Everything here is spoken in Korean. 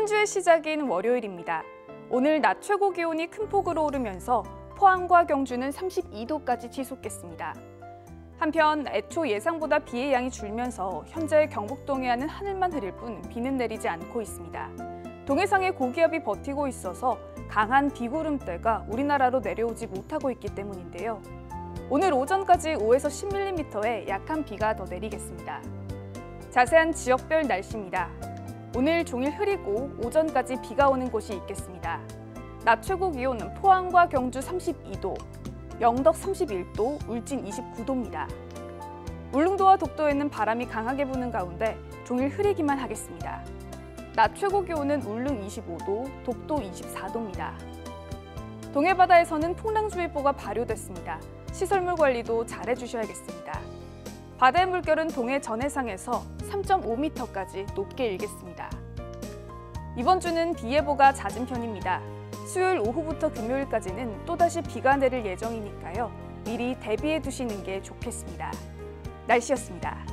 한 주의 시작인 월요일입니다. 오늘 낮 최고 기온이 큰 폭으로 오르면서 포항과 경주는 32도까지 치솟겠습니다. 한편 애초 예상보다 비의 양이 줄면서 현재 경북 동해안은 하늘만 흐릴 뿐 비는 내리지 않고 있습니다. 동해상의 고기압이 버티고 있어서 강한 비구름대가 우리나라로 내려오지 못하고 있기 때문인데요. 오늘 오전까지 5에서 10mm의 약한 비가 더 내리겠습니다. 자세한 지역별 날씨입니다. 오늘 종일 흐리고 오전까지 비가 오는 곳이 있겠습니다. 낮 최고 기온은 포항과 경주 32도, 영덕 31도, 울진 29도입니다. 울릉도와 독도에는 바람이 강하게 부는 가운데 종일 흐리기만 하겠습니다. 낮 최고 기온은 울릉 25도, 독도 24도입니다. 동해바다에서는 풍랑주의보가 발효됐습니다. 시설물 관리도 잘해주셔야겠습니다. 바다의 물결은 동해 전해상에서 3.5m까지 높게 일겠습니다. 이번 주는 비 예보가 잦은 편입니다. 수요일 오후부터 금요일까지는 또다시 비가 내릴 예정이니까요. 미리 대비해 두시는 게 좋겠습니다. 날씨였습니다.